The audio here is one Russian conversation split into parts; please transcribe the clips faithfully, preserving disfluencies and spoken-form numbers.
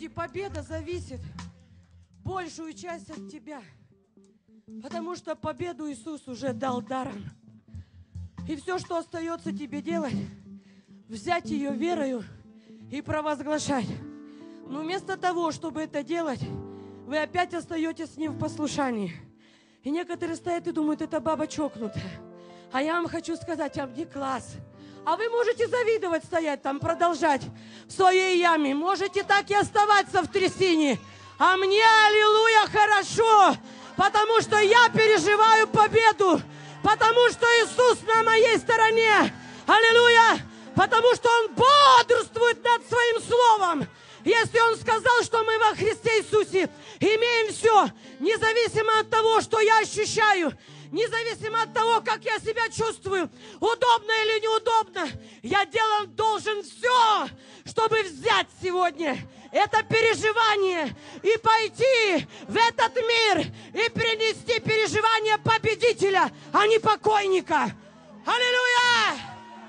Знаете, победа зависит большую часть от тебя. Потому что победу Иисус уже дал даром. И все, что остается тебе делать, взять ее верою и провозглашать. Но вместо того, чтобы это делать, вы опять остаетесь с Ним в послушании. И некоторые стоят и думают, это баба чокнутая. А я вам хочу сказать, а мне класс. А вы можете завидовать, стоять там, продолжать в своей яме. Можете так и оставаться в трясине. А мне, аллилуйя, хорошо. Потому что я переживаю победу. Потому что Иисус на моей стороне. Аллилуйя. Потому что Он бодрствует над Своим Словом. Если Он сказал, что мы во Христе Иисусе имеем все, независимо от того, что я ощущаю, независимо от того, как я себя чувствую, удобно или неудобно, я делать должен все, чтобы взять сегодня это переживание и пойти в этот мир и принести переживание победителя, а не покойника. Аллилуйя!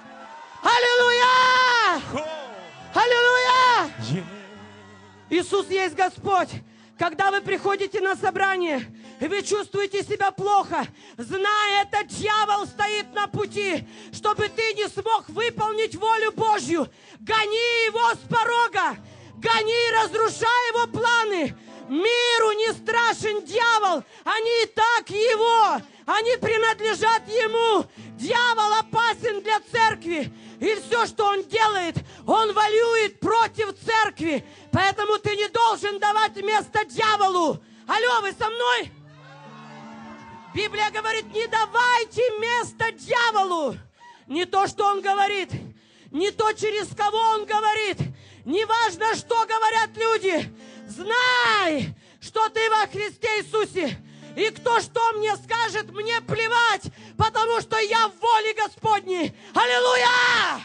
Аллилуйя! Аллилуйя! Иисус есть Господь. Когда вы приходите на собрание, и вы чувствуете себя плохо, зная, этот дьявол стоит на пути, чтобы ты не смог выполнить волю Божью. Гони его с порога, гони, разрушай его планы. Миру не страшен дьявол, они и так его, они принадлежат ему. Дьявол опасен для церкви, и все, что он делает, он воюет против церкви. Поэтому ты не должен давать место дьяволу. Алло, вы со мной? Библия говорит, не давайте место дьяволу. Не то, что он говорит, не то, через кого он говорит. Не важно, что говорят люди. Знай, что ты во Христе Иисусе. И кто что мне скажет, мне плевать, потому что я в воле Господней. Аллилуйя!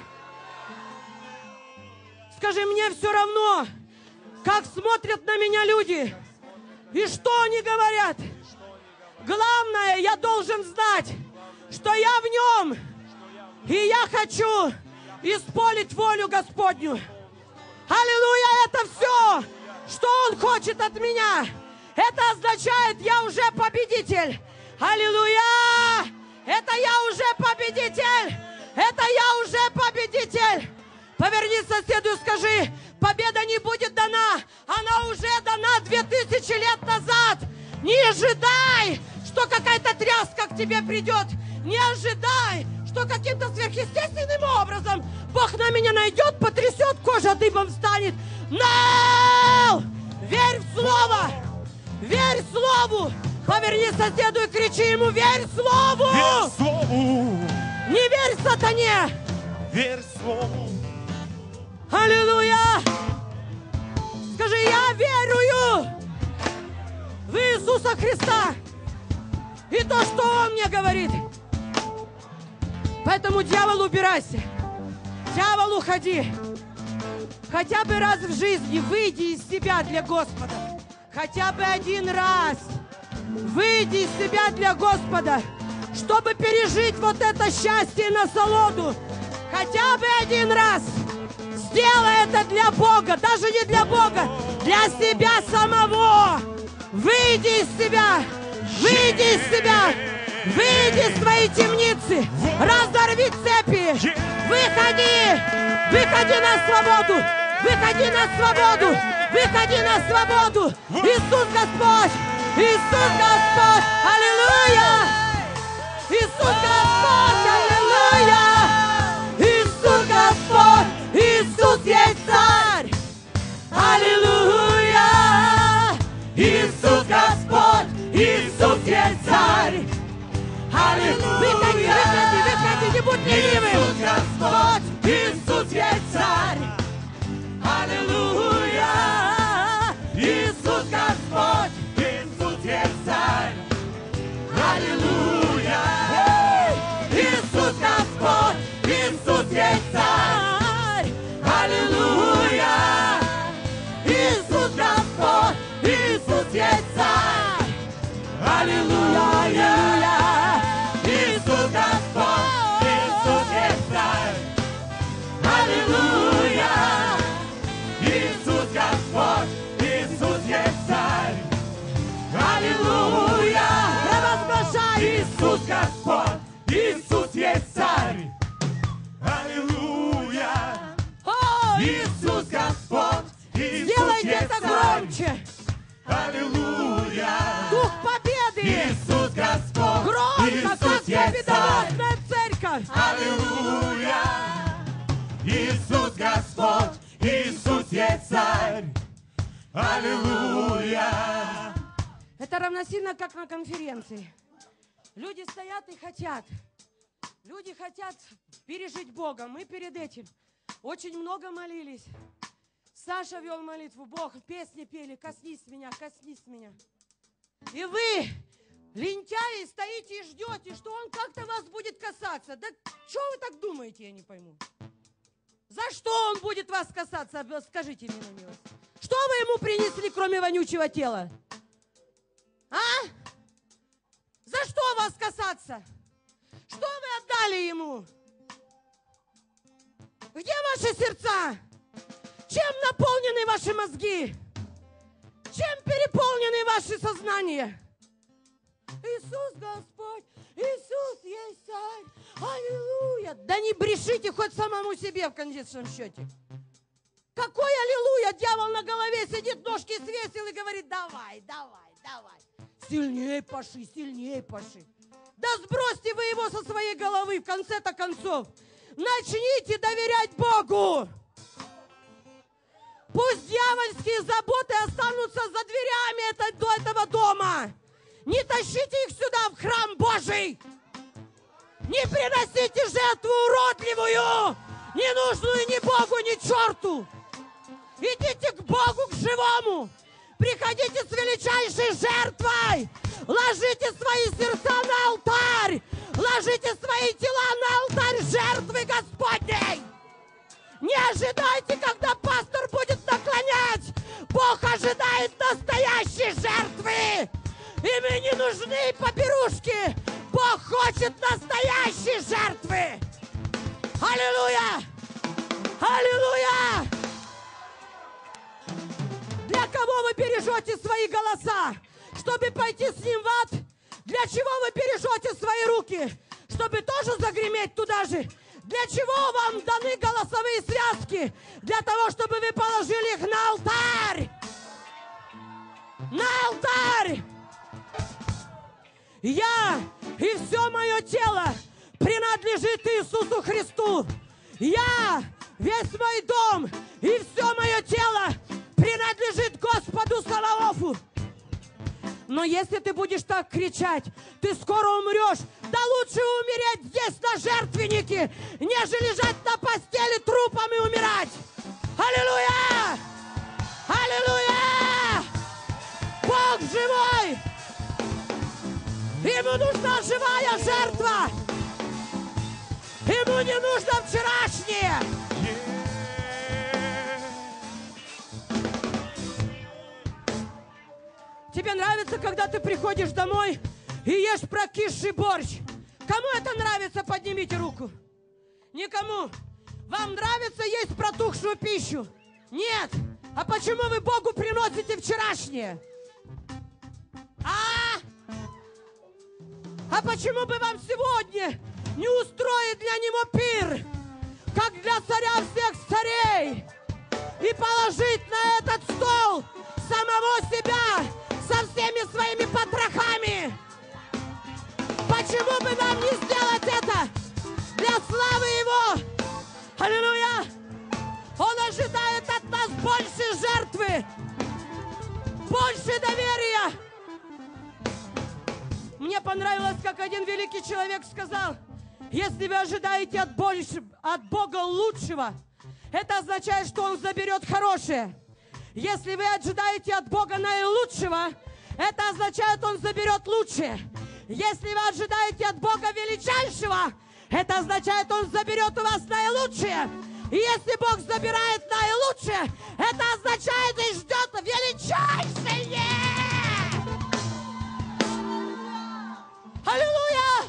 Скажи, мне все равно, как смотрят на меня люди и что они говорят. Главное, я должен знать, что я в Нем, и я хочу исполнить волю Господню. Аллилуйя, это все, что Он хочет от меня. Это означает, я уже победитель. Аллилуйя! Это я уже победитель. Это я уже победитель. Поверни соседу и скажи, победа не будет дана. Она уже дана две тысячи лет назад. Не ожидай, что какая-то тряска к тебе придет. Не ожидай, что каким-то сверхъестественным образом Бог на меня найдет, потрясет, кожа дыбом встанет. Но! Верь в Слово! Верь Слову! Поверни соседу и кричи ему, верь Слову! Верь Слову! Не верь сатане! Верь Слову! Аллилуйя! Скажи, я верую в Иисуса Христа и то, что Он мне говорит. Поэтому, дьявол, убирайся. Дьявол, уходи. Хотя бы раз в жизни выйди из себя для Господа. Хотя бы один раз выйди из себя для Господа, чтобы пережить вот это счастье и насолоду. Хотя бы один раз сделай это для Бога, даже не для Бога, для себя самого. Выйди из себя, выйди из себя, выйди из своей темницы, разорви цепи, выходи, выходи на свободу, выходи на свободу. Выходи на свободу! Иисус Господь! Иисус Господь! Аллилуйя! Иисус Господь! Аллилуйя! Иисус Господь! Иисус есть Царь! Аллилуйя! Иисус Господь! Иисус есть Царь! Аллилуйя! Выходи, выходи, выходи, не будь ленивым! Иисус Господь! Иисус есть Царь! Аллилуйя! Иисус Господь, Иисус есть Царь. Аллилуйя! Иисус Господь, Иисус есть Царь. Аллилуйя! Иисус Господь, Иисус есть Царь. Аллилуйя! Иисус Господь, Иисус есть Царь. Аллилуйя! Иисус Господь. Иисус Господь, Иисус Сделайте есть это Царь. громче. Аллилуйя. Дух победы. Иисус Господь, Громко, Иисус как есть Царь. победоносная церковь. Аллилуйя. Иисус Господь, Иисус есть Царь. Аллилуйя. Это равносильно, как на конференции. Люди стоят и хотят. Люди хотят пережить Бога. Мы перед этим очень много молились. Саша вел молитву. Бог, песни пели. Коснись меня, коснись меня. И вы, лентяи, стоите и ждете, что Он как-то вас будет касаться. Да что вы так думаете, я не пойму. За что Он будет вас касаться? Скажите мне на милость. Что вы Ему принесли, кроме вонючего тела? А? За что вас касаться? Что вы отдали Ему? Где ваши сердца? Чем наполнены ваши мозги? Чем переполнены ваши сознания? Иисус Господь, Иисус есть Царь, аллилуйя. Да не брешите хоть самому себе в конечном счете. Какой аллилуйя? Дьявол на голове сидит, ножки свесил и говорит, давай, давай, давай. Сильнее паши, сильнее паши. Да сбросьте вы его со своей головы, в конце-то концов. Начните доверять Богу. Пусть дьявольские заботы останутся за дверями это, до этого дома. Не тащите их сюда, в храм Божий. Не приносите жертву уродливую, не нужную ни Богу, ни черту. Идите к Богу, к живому. Приходите с величайшей жертвой. Ложите свои сердца на алтарь. Ложите свои тела на алтарь жертвы Господней. Не ожидайте, когда пастор будет наклонять. Бог ожидает настоящей жертвы. И мы не нужны поберушки. Бог хочет настоящей жертвы. Аллилуйя! Аллилуйя! Для кого вы бережете свои голоса? Чтобы пойти с Ним в ад? Для чего вы бережете свои руки? Чтобы тоже загреметь туда же? Для чего вам даны голосовые связки? Для того, чтобы вы положили их на алтарь. На алтарь. Я и все мое тело принадлежит Иисусу Христу. Я, весь мой дом и все мое тело принадлежит Господу Саваофу. Но если ты будешь так кричать, ты скоро умрешь. Да лучше умереть здесь на жертвеннике, нежели лежать на постели трупом и умирать. Аллилуйя! Аллилуйя! Бог живой! Ему нужна живая жертва! Ему не нужно вчерашнее! Тебе нравится, когда ты приходишь домой и ешь прокисший борщ? Кому это нравится? Поднимите руку. Никому. Вам нравится есть протухшую пищу? Нет. А почему вы Богу приносите вчерашнее? А? А почему бы вам сегодня не устроить для Него пир, как для царя всех царей, и положить на этот стол самого себя со всеми своими потрохами? Почему бы нам не сделать это для славы Его? Аллилуйя! Он ожидает от нас больше жертвы, больше доверия. Мне понравилось, как один великий человек сказал: если вы ожидаете от, больше, от Бога лучшего, это означает, что Он заберет хорошее. Если вы ожидаете от Бога наилучшего, это означает, Он заберет лучшее. Если вы ожидаете от Бога величайшего, это означает, Он заберет у вас наилучшее. И если Бог забирает наилучшее, это означает, и ждет величайшее. Аллилуйя!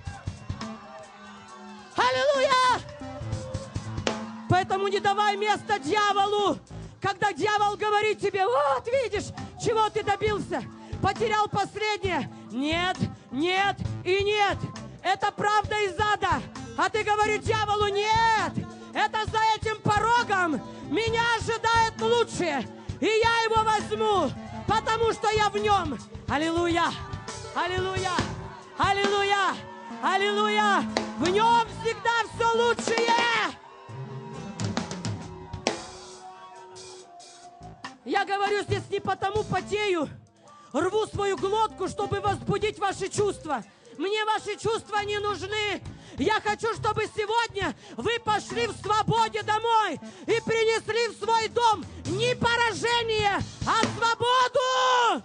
Аллилуйя! Поэтому не давай места дьяволу, когда дьявол говорит тебе: вот видишь, чего ты добился, потерял последнее. Нет, нет и нет. Это правда из ада. А ты говоришь дьяволу: нет, Это за этим порогом меня ожидает лучшее. И я его возьму, потому что я в нем. Аллилуйя! Аллилуйя! Аллилуйя! Аллилуйя! В нем всегда все лучшее! Я говорю здесь не потому потею, рву свою глотку, чтобы возбудить ваши чувства. Мне ваши чувства не нужны. Я хочу, чтобы сегодня вы пошли в свободе домой и принесли в свой дом не поражение, а свободу.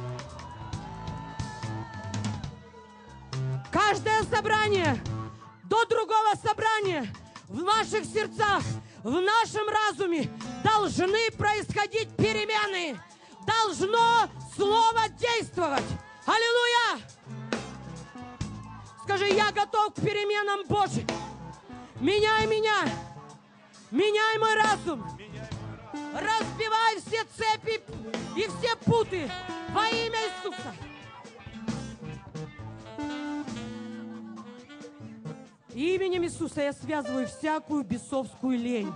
Каждое собрание до другого собрания в наших сердцах, в нашем разуме должны происходить перемены. Должно Слово действовать. Аллилуйя! Скажи, я готов к переменам Божьим. Меняй меня. Меняй мой разум. Разбивай все цепи и все путы во имя Иисуса. Именем Иисуса я связываю всякую бесовскую лень.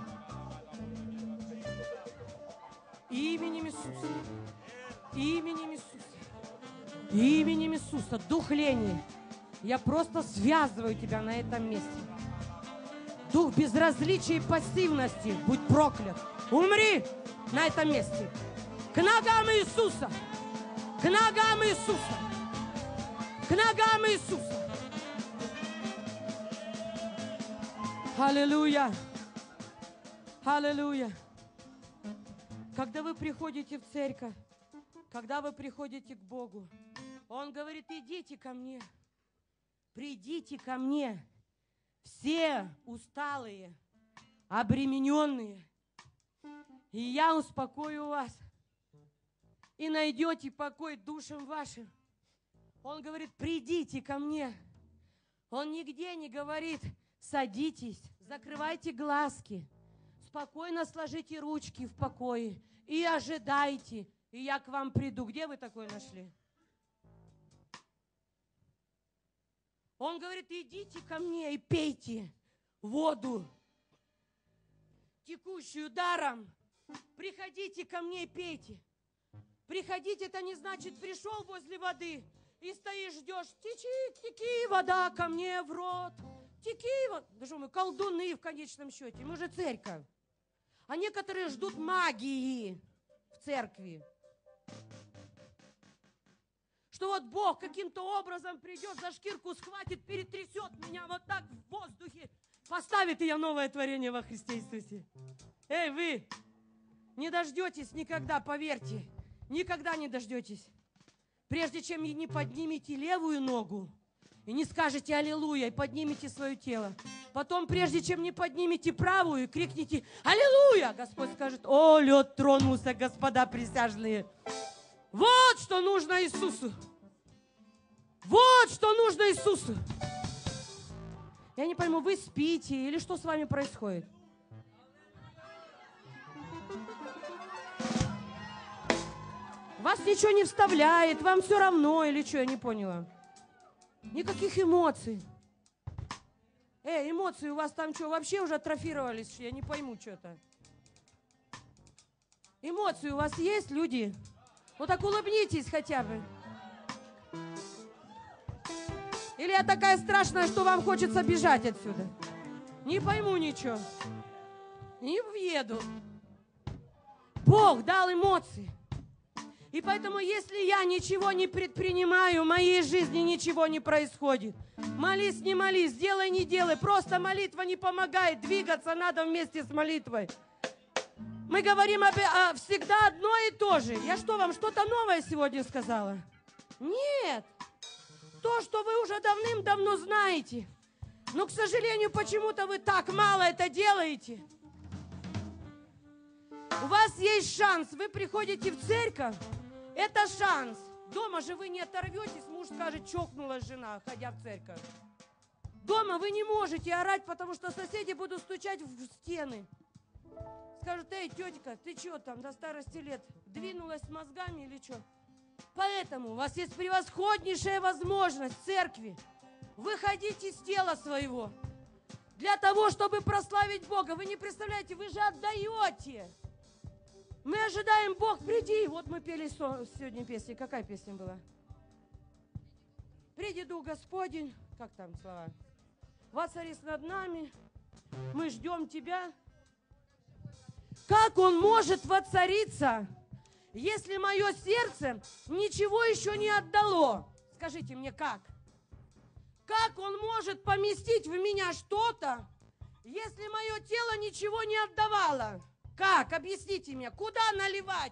Именем Иисуса. Именем Иисуса. Именем Иисуса. Дух лени. Я просто связываю тебя на этом месте. Дух безразличия и пассивности, будь проклят. Умри на этом месте. К ногам Иисуса. К ногам Иисуса. К ногам Иисуса. Аллилуйя. Аллилуйя. Когда вы приходите в церковь, когда вы приходите к Богу, Он говорит, идите ко мне. Придите ко мне, все усталые, обремененные, и я успокою вас, и найдете покой душам вашим. Он говорит, придите ко мне. Он нигде не говорит, садитесь, закрывайте глазки, спокойно сложите ручки в покое и ожидайте, и я к вам приду. Где вы такое нашли? Он говорит, идите ко мне и пейте воду, текущую даром. Приходите ко мне и пейте. Приходить это не значит, пришел возле воды и стоишь, ждешь, течи, теки, вода ко мне в рот. Теки, вот. Да что мы, колдуны в конечном счете, мы же церковь. А некоторые ждут магии в церкви. Что вот Бог каким-то образом придет, за шкирку схватит, перетрясет меня вот так в воздухе, поставит, и я новое творение во Христе Иисусе. Эй, вы не дождетесь никогда, поверьте, никогда не дождетесь. Прежде чем не поднимете левую ногу и не скажете «Аллилуйя» и поднимете свое тело. Потом, прежде чем не поднимете правую, крикните «Аллилуйя!» Господь скажет «О, лед тронулся, господа присяжные!» Вот что нужно Иисусу. Вот что нужно Иисусу. Я не пойму, вы спите или что с вами происходит? Вас ничего не вставляет, вам все равно или что, я не поняла. Никаких эмоций. Эй, эмоции у вас там что, вообще уже атрофировались? Я не пойму что-то. Эмоции у вас есть, люди? Вот так улыбнитесь хотя бы. Или я такая страшная, что вам хочется бежать отсюда? Не пойму ничего. Не въеду. Бог дал эмоции. И поэтому, если я ничего не предпринимаю, в моей жизни ничего не происходит. Молись, не молись, делай, не делай. Просто молитва не помогает. Двигаться надо вместе с молитвой. Мы говорим об, о, всегда одно и то же. Я что, вам что-то новое сегодня сказала? Нет. То, что вы уже давным-давно знаете. Но, к сожалению, почему-то вы так мало это делаете. У вас есть шанс. Вы приходите в церковь. Это шанс. Дома же вы не оторветесь. Муж скажет, чокнулась жена, ходя в церковь. Дома вы не можете орать, потому что соседи будут стучать в стены. Скажут, эй, тетка, ты что там до старости лет? Двинулась с мозгами или что? Поэтому у вас есть превосходнейшая возможность в церкви выходить из тела своего. для того, чтобы прославить Бога. Вы не представляете, вы же отдаете. Мы ожидаем, Бог, приди. Вот мы пели сегодня песни. Какая песня была? Приди, Дух Господень. Как там слова? Воцарись над нами. Мы ждем Тебя. Как Он может воцариться, если мое сердце ничего еще не отдало? Скажите мне, как? Как Он может поместить в меня что-то, если мое тело ничего не отдавало? Как? Объясните мне, куда наливать?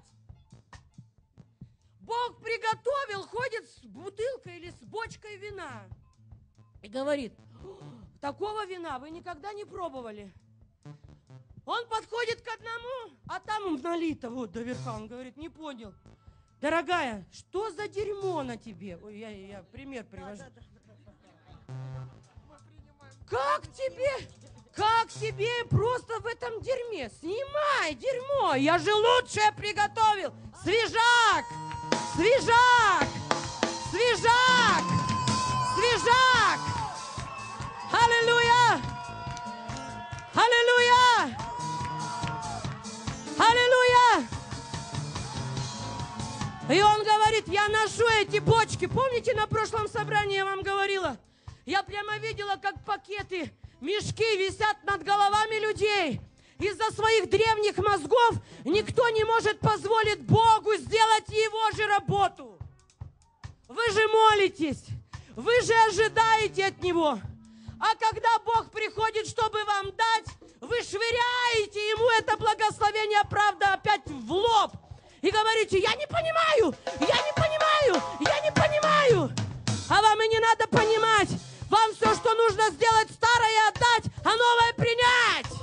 Бог приготовил, ходит с бутылкой или с бочкой вина и говорит: такого вина вы никогда не пробовали. Он подходит к одному, а там налито вот до верха. Он говорит: не понял. Дорогая, что за дерьмо на тебе? Ой, я, я пример привожу. Да, да, да. Как тебе, как тебе просто в этом дерьме? Снимай дерьмо, я же лучшее приготовил. Свежак, свежак, свежак, свежак. Аллилуйя, аллилуйя, аллилуйя. И он говорит: я ношу эти бочки. Помните, на прошлом собрании я вам говорила? Я прямо видела, как пакеты, мешки висят над головами людей. Из-за своих древних мозгов никто не может позволить Богу сделать Его же работу. Вы же молитесь, вы же ожидаете от Него. А когда Бог приходит, чтобы вам дать, вы швыряете Ему это благословение, правда, опять в лоб. И говорите: я не понимаю, я не понимаю, я не понимаю. А вам и не надо понимать. Вам все, что нужно сделать, старое отдать, а новое принять.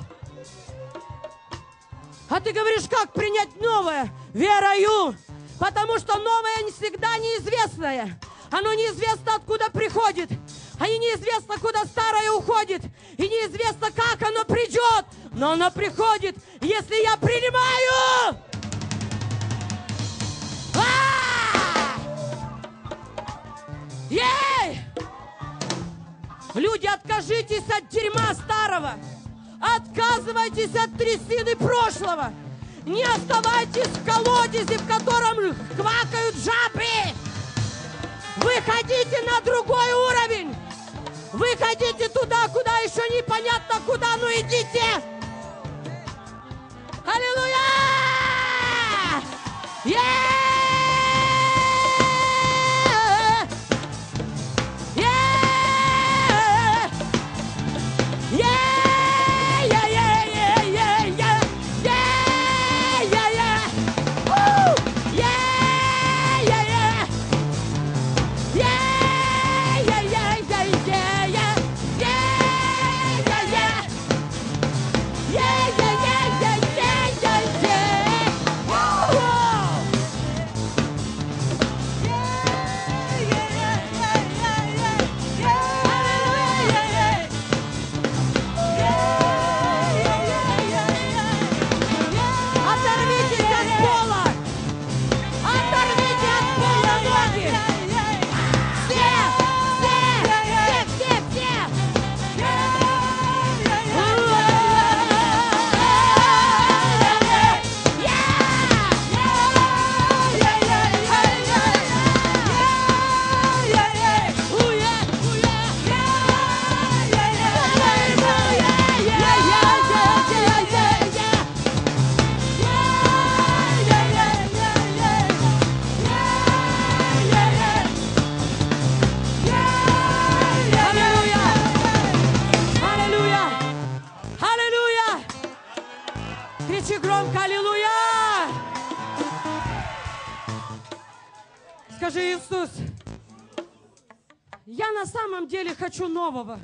А ты говоришь: как принять новое? Верою. Потому что новое всегда неизвестное. Оно неизвестно, откуда приходит. А и неизвестно, куда старое уходит. И неизвестно, как оно придет. Но оно приходит, если я принимаю. Ей! Люди, откажитесь от дерьма старого. Отказывайтесь от трясины прошлого. Не оставайтесь в колодезе, в котором квакают жабы. Выходите на другой уровень. Выходите туда, куда еще непонятно куда, но идите. Аллилуйя! Yeah! Скажи: Иисус, я на самом деле хочу нового.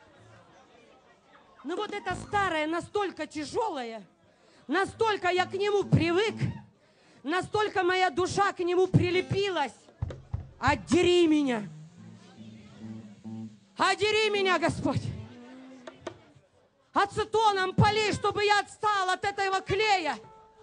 Но вот это старое настолько тяжелое, настолько я к нему привык, настолько моя душа к нему прилепилась. Отдери меня. Отдери меня, Господь. Ацетоном полей, чтобы я отстал от этого клея.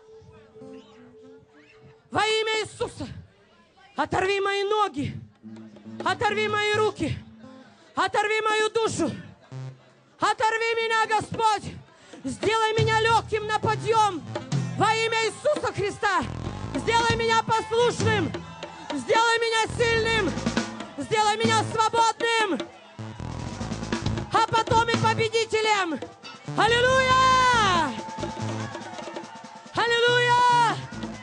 Во имя Иисуса. Оторви мои ноги, оторви мои руки, оторви мою душу, Оторви меня, Господь. Сделай меня легким на подъем. Во имя Иисуса Христа. Сделай меня послушным. Сделай меня сильным. Сделай меня свободным. А потом и победителем. Аллилуйя! Аллилуйя!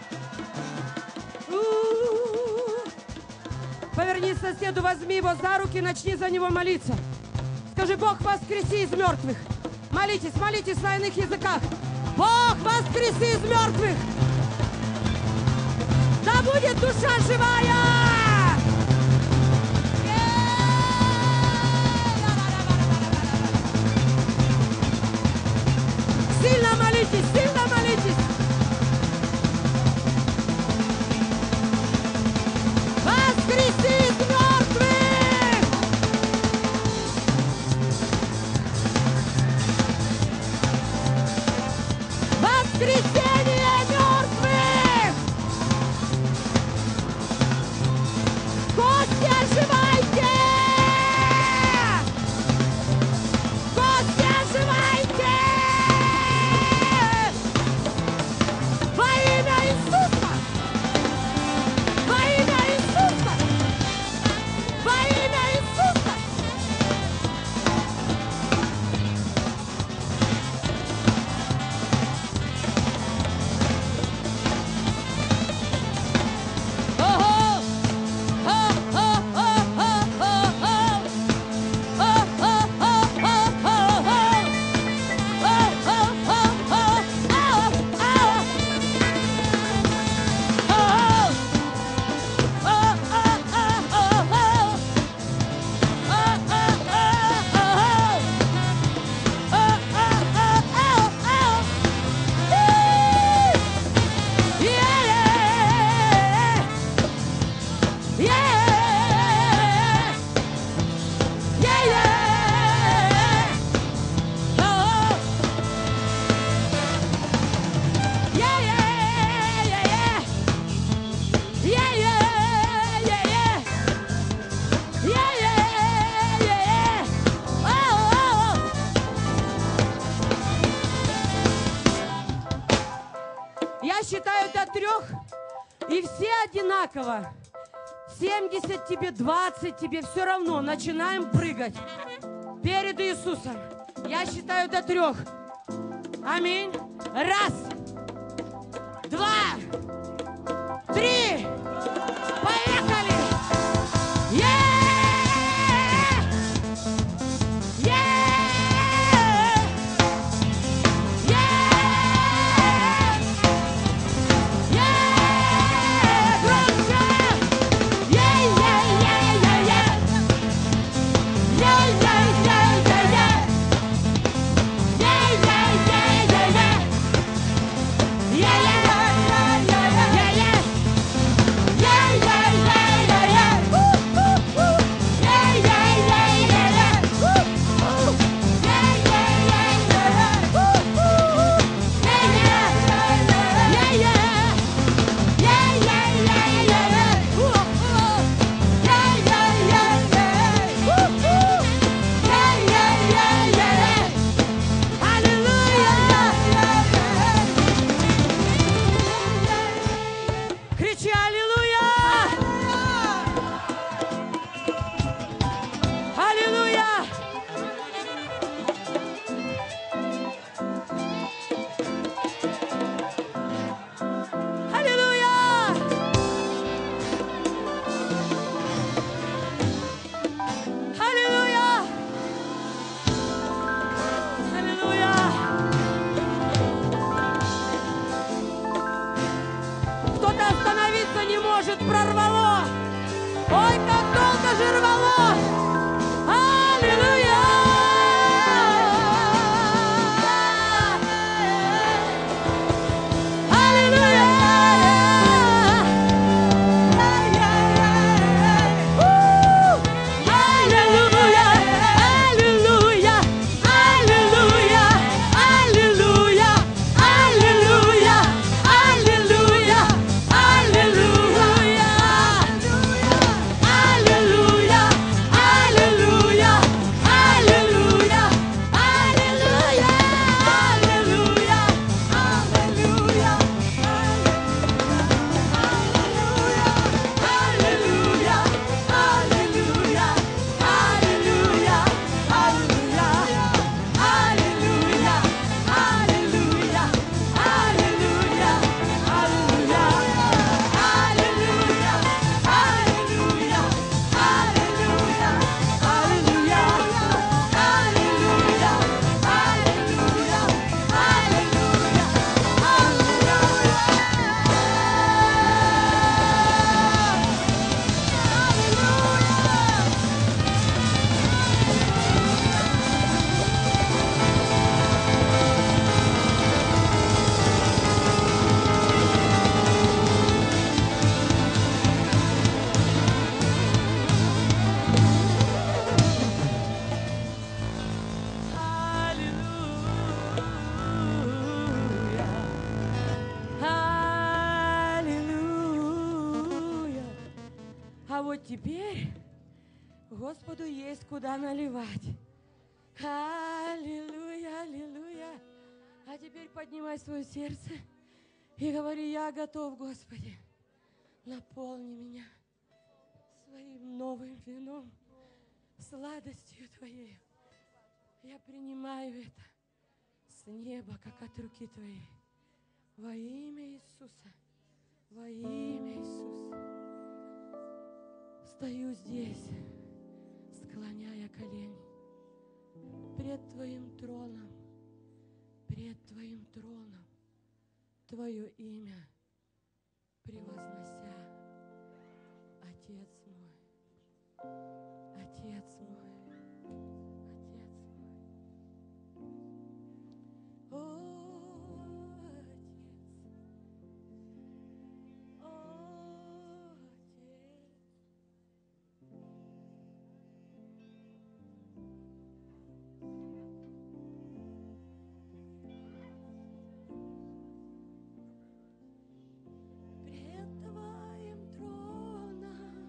У-у-у. Повернись к соседу, возьми его за руки, начни за него молиться. Скажи: Бог, воскреси из мертвых. Молитесь, молитесь на иных языках. Бог, воскреси из мертвых. Да будет душа живая. Сильно молитесь, сильно молитесь. Воскреси из мертвых! Воскресение мертвых! Кости, оживайте! Кости, оживайте! Во имя Иисуса! Во имя Иисуса! Во имя Иисуса! Ого! Я считаю до трех, и все одинаково. семьдесят тебе, двадцать тебе, все равно. Начинаем прыгать перед Иисусом. Я считаю до трех. Аминь. Раз, два, три. Поехали! Прорвало. Ой, как долго же рвало. Аллилуйя. Аллилуйя. Аллилуйя. Аллилуйя. Аллилуйя. Аллилуйя. Аллилуйя. Аллилуйя. Аллилуйя. вот теперь Господу есть куда наливать. Аллилуйя, аллилуйя. А теперь поднимай свое сердце и говори: я готов, Господи, наполни меня своим новым вином, сладостью Твоей. Я принимаю это с неба, как от руки Твоей. Во имя Иисуса, во имя Иисуса. Стою здесь, склоняя колени пред Твоим троном, пред Твоим троном, Твое имя превознося. Отец мой, Отец мой, Отец мой. О, Отец, о, Отец. Пред Твоим троном,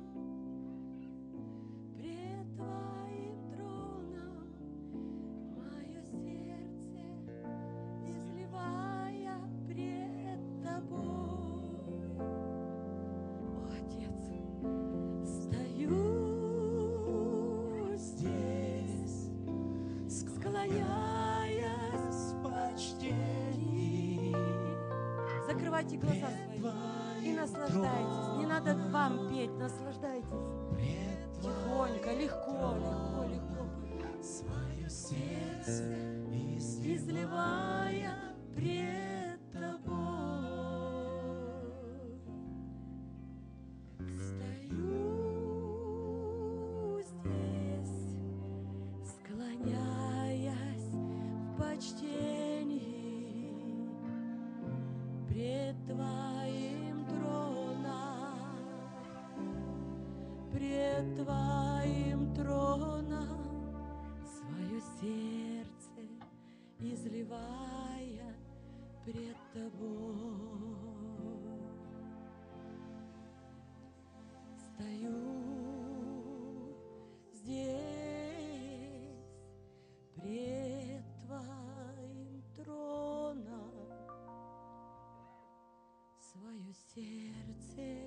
пред Твоим троном, мое сердце изливая пред Тобой. О, Отец, стою здесь, склоняясь в почтении. Закрывайте глаза свои и наслаждайтесь. Не надо вам петь, наслаждайтесь. Тихонько, легко, легко, легко. Свое сердце Изливая пред Тобой. Стою здесь, склоняясь в почтении пред Твоим троном, пред Твоим троном, свое сердце изливая пред Тобой. Стою здесь пред Твоим троном, свое сердце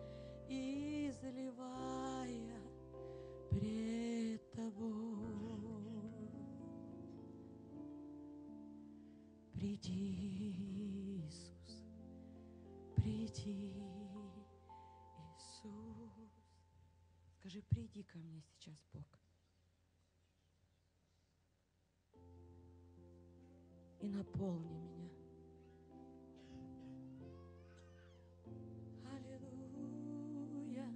изливая пред Тобой. Приди, Иисус, приди, Иисус. Скажи: приди ко мне сейчас, Бог. И наполни меня. Аллилуйя.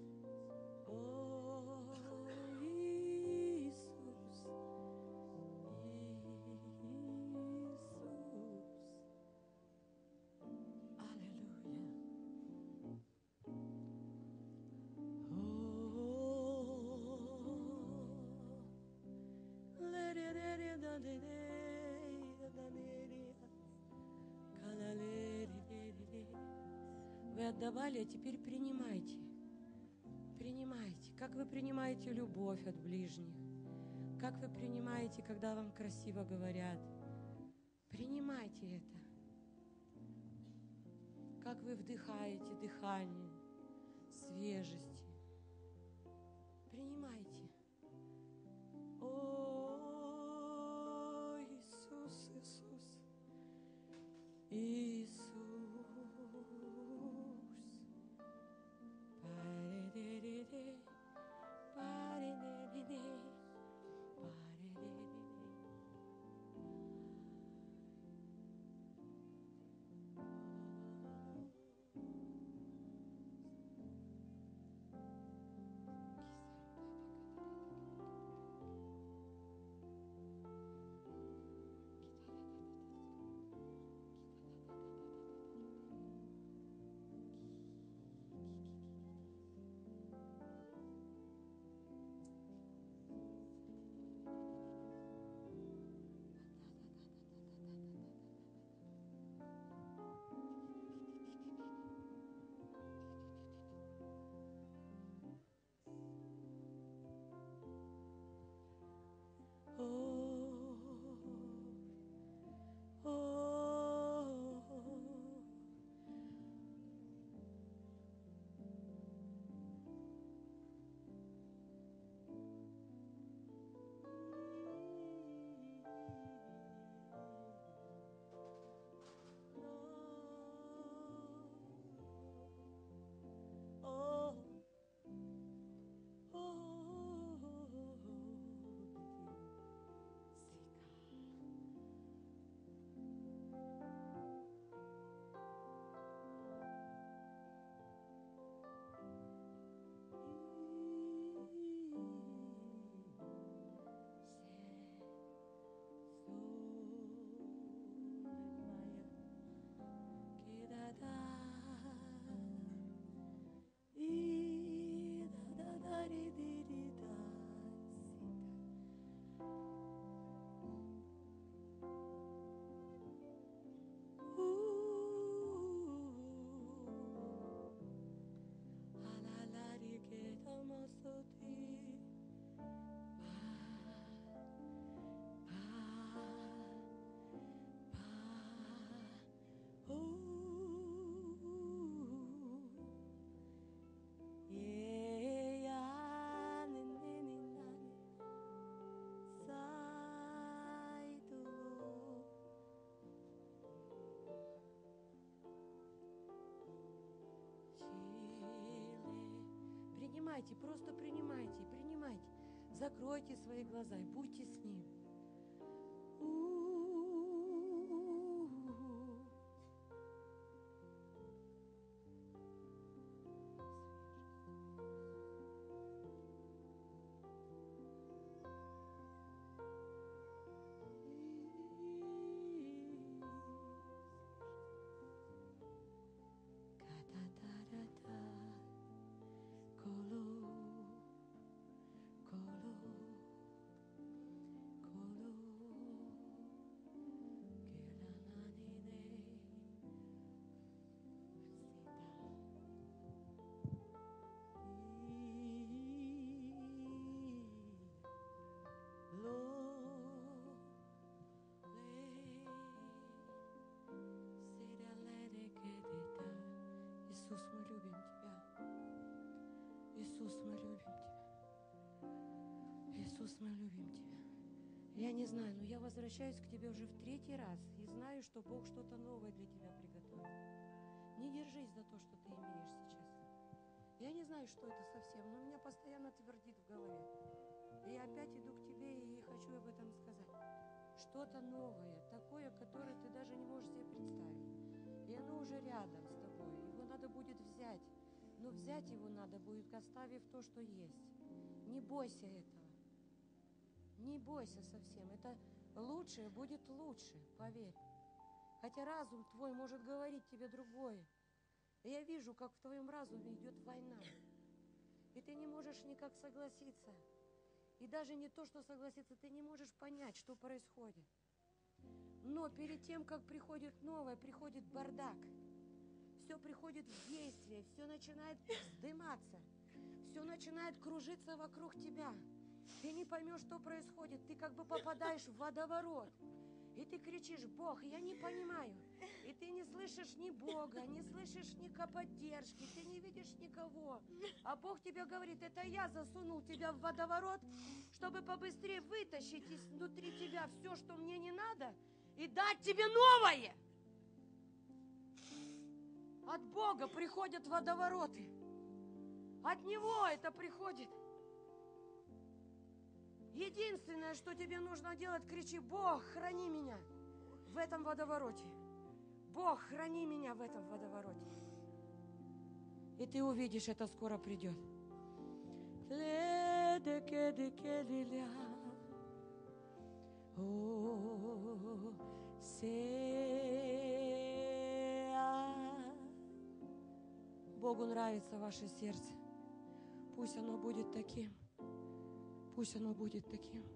О, Иисус, Иисус. Аллилуйя. Вы отдавали, а теперь принимайте. Принимайте. Как вы принимаете любовь от ближних? Как вы принимаете, когда вам красиво говорят? Принимайте это. Как вы вдыхаете дыхание свежести? Принимайте. О, Иисус, Иисус, Иисус. Паре-де-де-де, паре-де-де-де, паре-де-де-де. принимайте, просто принимайте, принимайте. Закройте свои глаза и будьте с Ним. Иисус, мы любим Тебя. Иисус, мы любим Тебя. Иисус, мы любим Тебя. Я не знаю, но я возвращаюсь к Тебе уже в третий раз и знаю, что Бог что-то новое для Тебя приготовил. Не держись за то, что ты имеешь сейчас. Я не знаю, что это совсем, но меня постоянно твердит в голове. И я опять иду к Тебе и хочу об этом сказать. Что-то новое, такое, которое ты даже не можешь себе представить. И оно уже рядом с тобой. Его надо будет взять. Но взять его надо будет, оставив то, что есть. Не бойся этого. Не бойся совсем. Это лучшее будет лучше, поверь. Хотя разум твой может говорить тебе другое. И я вижу, как в твоем разуме идет война. И ты не можешь никак согласиться. И даже не то, что согласиться, ты не можешь понять, что происходит. Но перед тем, как приходит новое, приходит бардак. Все приходит в действие, все начинает вздыматься, все начинает кружиться вокруг тебя. Ты не поймешь, что происходит, ты как бы попадаешь в водоворот. И ты кричишь: Бог, я не понимаю. И ты не слышишь ни Бога, не слышишь ни поддержки, ты не видишь никого. А Бог тебе говорит: это я засунул тебя в водоворот, чтобы побыстрее вытащить изнутри тебя все, что мне не надо, и дать тебе новое. От Бога приходят водовороты. От Него это приходит. Единственное, что тебе нужно делать, кричи: Бог, храни меня в этом водовороте. Бог, храни меня в этом водовороте. И ты увидишь, это скоро придет. Богу нравится ваше сердце. Пусть оно будет таким. Пусть оно будет таким.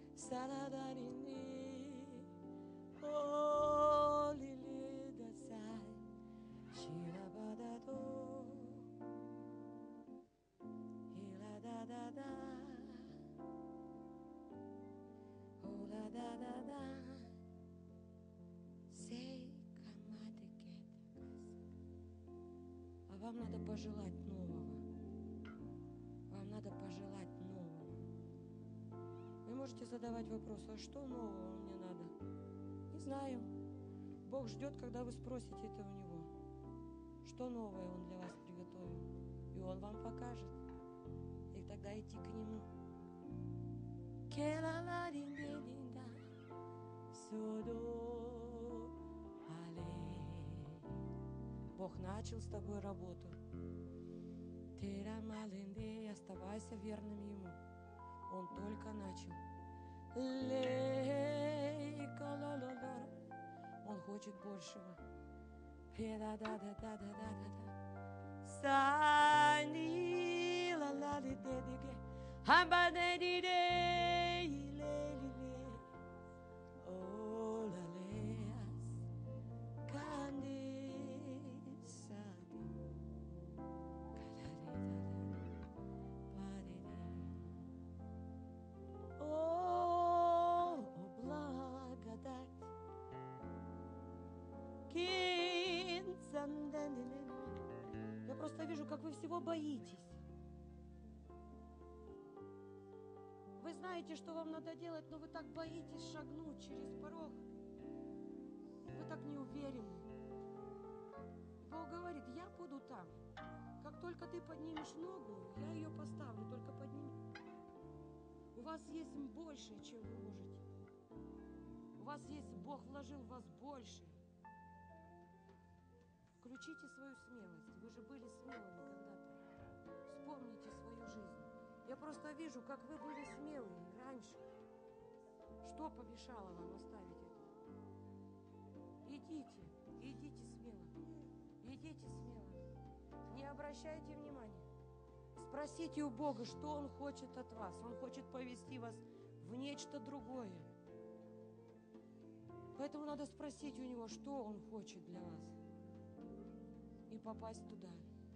А вам надо пожелать нового. Вам надо пожелать нового. Вы можете задавать вопрос: а что нового мне надо? Не знаю. Бог ждет, когда вы спросите это у Него. Что новое Он для вас приготовил. И Он вам покажет. И тогда идти к Нему. Бог начал с тобой работу. Оставайся верным Ему. Он только начал. Он хочет большего. Я просто вижу, как вы всего боитесь. Вы знаете, что вам надо делать, но вы так боитесь шагнуть через порог. Вы так не уверены. Бог говорит: говорит, я буду там. Как только ты поднимешь ногу, я ее поставлю, только подними. У вас есть больше, чем вы можете. У вас есть, Бог вложил в вас больше. Включите свою смелость. Вы же были смелыми когда-то. Вспомните свою жизнь. Я просто вижу, как вы были смелые раньше. Что помешало вам оставить это? Идите, идите смело. Идите смело. Не обращайте внимания. Спросите у Бога, что Он хочет от вас. Он хочет повести вас в нечто другое. Поэтому надо спросить у Него, что Он хочет для вас. И попасть туда.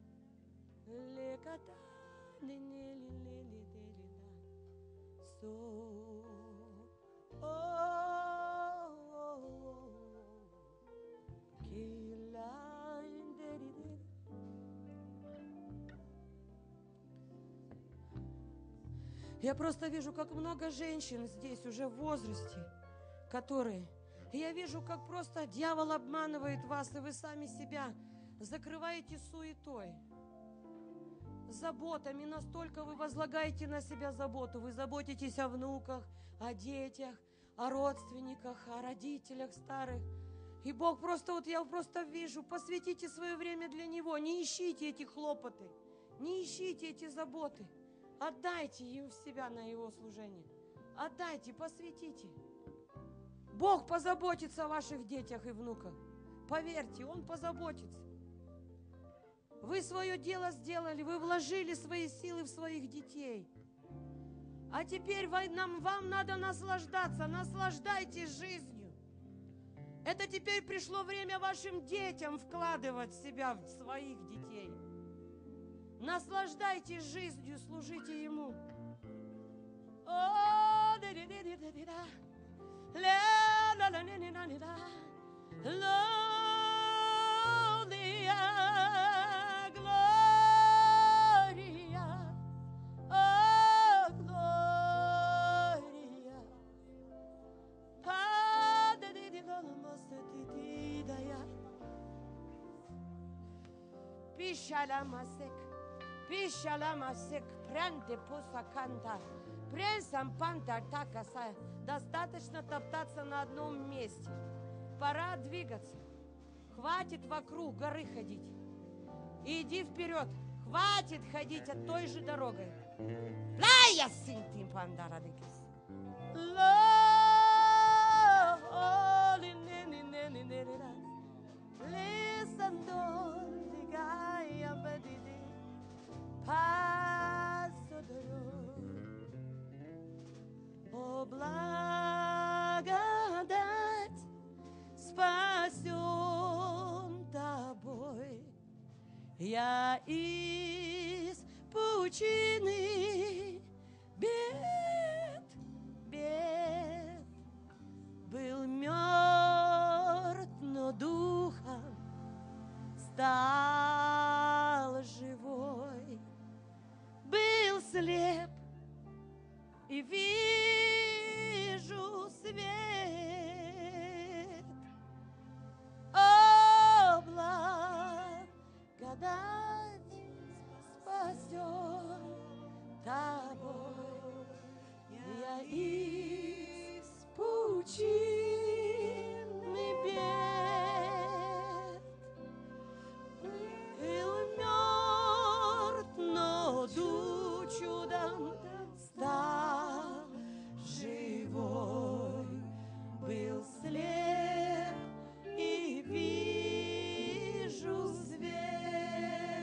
Я просто вижу, как много женщин здесь уже в возрасте, которые... Я вижу, как просто дьявол обманывает вас, и вы сами себя закрываете суетой, заботами. Настолько вы возлагаете на себя заботу. Вы заботитесь о внуках, о детях, о родственниках, о родителях старых. И Бог просто, вот я просто вижу, посвятите свое время для Него. Не ищите эти хлопоты, не ищите эти заботы. Отдайте им себя на Его служение. Отдайте, посвятите. Бог позаботится о ваших детях и внуках. Поверьте, Он позаботится. Вы свое дело сделали, вы вложили свои силы в своих детей. А теперь нам, вам надо наслаждаться. Наслаждайтесь жизнью. Это теперь пришло время вашим детям вкладывать себя в своих детей. Наслаждайтесь жизнью, служите Ему. Pishalamasek, Pishalamasek, prende посаканта, пренсампанта такаса. Достаточно топтаться на одном месте. Пора двигаться. Хватит вокруг горы ходить. Иди вперед. Хватит ходить от той же дорогой. Плая синтим пандарадикис. Listen, don't the guy I'm pass the road. О, благодать спасен тобой. Я из пучины бед, бед был мертв, но духом стал живой. Был слеп и вижу свет. О, благодать спасен тобой. Я из пучины бед был мертв, но ду чудом стал живой. Был слеп и вижу свет.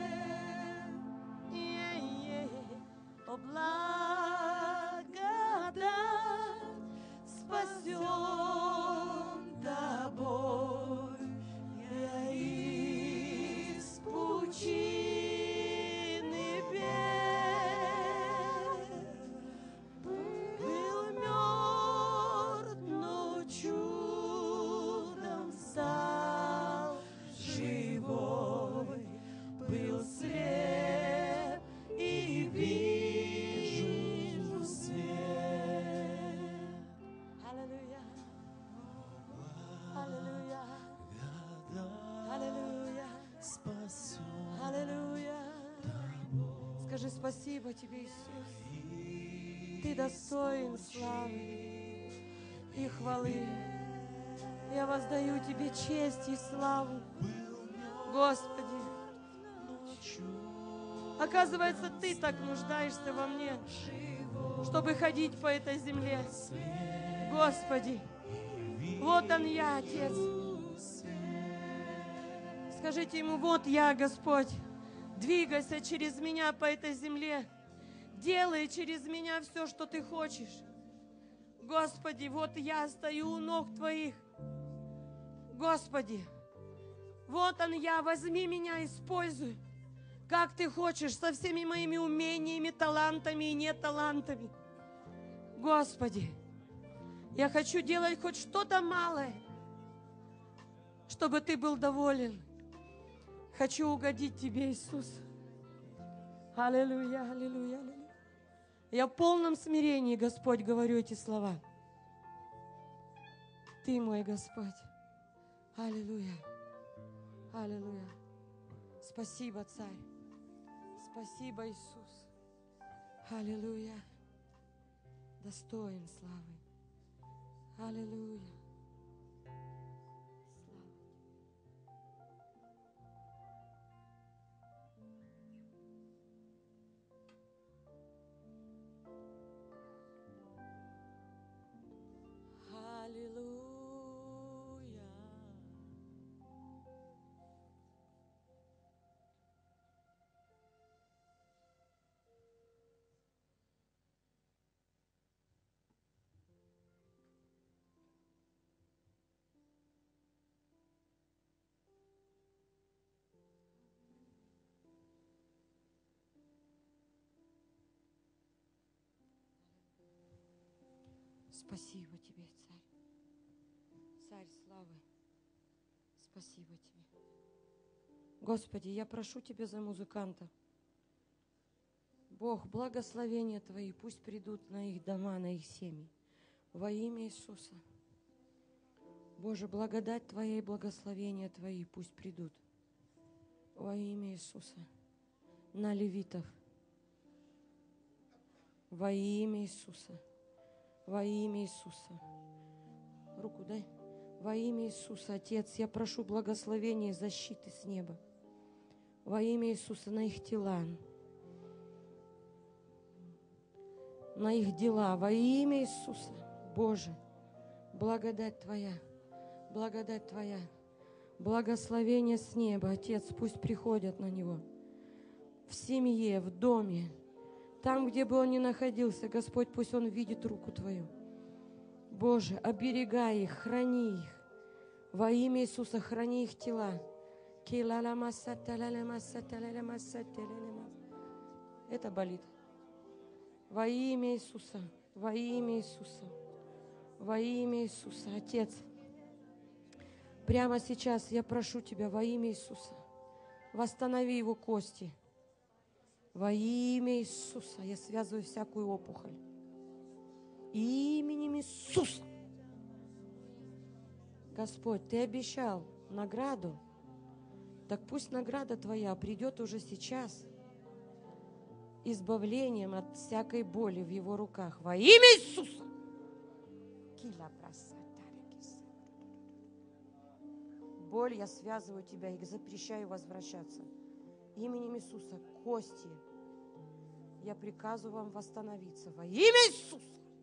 Скажи спасибо тебе, Иисус. Ты достоин славы и хвалы. Я воздаю тебе честь и славу, Господи. Оказывается, Ты так нуждаешься во мне, чтобы ходить по этой земле. Господи, вот Он я, Отец. Скажите Ему, вот я, Господь. Двигайся через меня по этой земле. Делай через меня все, что Ты хочешь. Господи, вот я стою у ног Твоих. Господи, вот Он я, возьми меня, используй, как Ты хочешь, со всеми моими умениями, талантами и неталантами. Господи, я хочу делать хоть что-то малое, чтобы Ты был доволен. Хочу угодить Тебе, Иисус. Аллилуйя, аллилуйя, аллилуйя. Я в полном смирении, Господь, говорю эти слова. Ты мой Господь. Аллилуйя, аллилуйя. Спасибо, Царь. Спасибо, Иисус. Аллилуйя. Достоин славы. Аллилуйя. Аллилуйя. Спасибо Тебе, Царь. Царь славы. Спасибо Тебе. Господи, я прошу Тебя за музыкантов. Бог, благословения Твои пусть придут на их дома, на их семьи. Во имя Иисуса. Боже, благодать Твоя и благословения Твои пусть придут. Во имя Иисуса. На левитов. Во имя Иисуса. Во имя Иисуса. Руку дай. Во имя Иисуса, Отец, я прошу благословения и защиты с неба. Во имя Иисуса на их тела, на их дела. Во имя Иисуса, Боже, благодать Твоя, благодать Твоя, благословение с неба, Отец, пусть приходят на него. В семье, в доме, там, где бы он ни находился, Господь, пусть он видит руку Твою. Боже, оберегай их, храни их. Во имя Иисуса, храни их тела. Это болит. Во имя Иисуса, во имя Иисуса, во имя Иисуса. Отец, прямо сейчас я прошу Тебя во имя Иисуса, восстанови его кости. Во имя Иисуса я связываю всякую опухоль. Именем Иисуса. Господь, Ты обещал награду, так пусть награда Твоя придет уже сейчас, избавлением от всякой боли в его руках. Во имя Иисуса. Боль, я связываю тебя и запрещаю возвращаться. Именем Иисуса, кости, я приказываю вам восстановиться. Во имя Иисуса.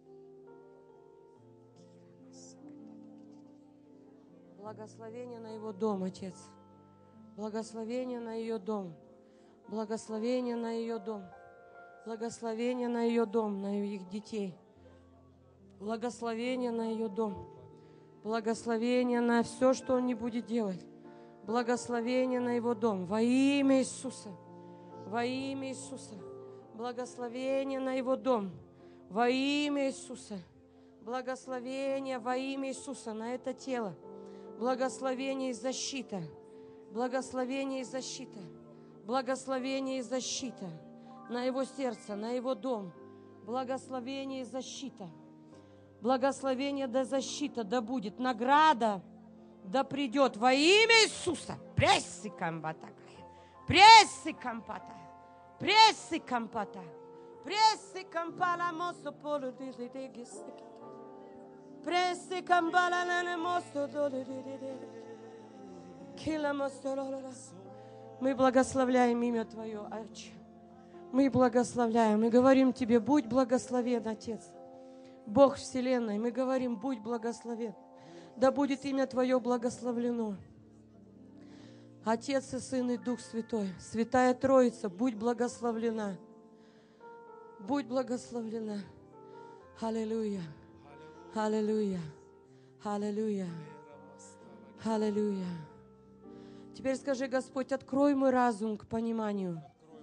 Благословение на его дом, Отец. Благословение на ее дом. Благословение на ее дом. Благословение на ее дом, на их детей. Благословение на ее дом. Благословение на все, что он не будет делать. Благословение на его дом. Во имя Иисуса. Во имя Иисуса. Благословение на его дом. Во имя Иисуса. Благословение во имя Иисуса на это тело. Благословение и защита. Благословение и защита. Благословение и защита. На его сердце, на его дом. Благословение и защита. Благословение да защита да будет. Награда да придет во имя Иисуса. Прессы камбата. Прессы кампата. Прессы кампата. Прессы кампала мосо полу дили дегис. Прессы кампала на мосо доли дили. Кила мосо лола. Мы благословляем имя Твое, Отче. Мы благословляем. Мы говорим Тебе, будь благословен, Отец. Бог Вселенной, мы говорим, будь благословен. Да будет имя Твое благословлено. Отец и Сын и Дух Святой, Святая Троица, будь благословлена. Будь благословлена. Аллилуйя. Аллилуйя. Аллилуйя. Аллилуйя. Теперь скажи, Господь, открой мой разум к пониманию.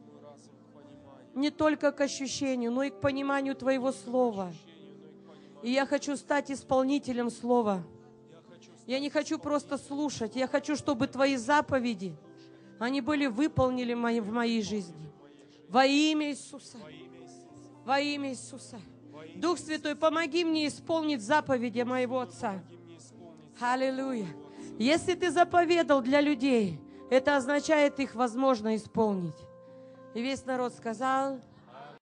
Не только к ощущению, но и к пониманию Твоего Слова. И я хочу стать исполнителем Слова. Я не хочу просто слушать. Я хочу, чтобы Твои заповеди, они были выполнены в моей жизни. Во имя Иисуса. Во имя Иисуса. Дух Святой, помоги мне исполнить заповеди моего Отца. Аллилуйя. Если Ты заповедал для людей, это означает, их возможно исполнить. И весь народ сказал...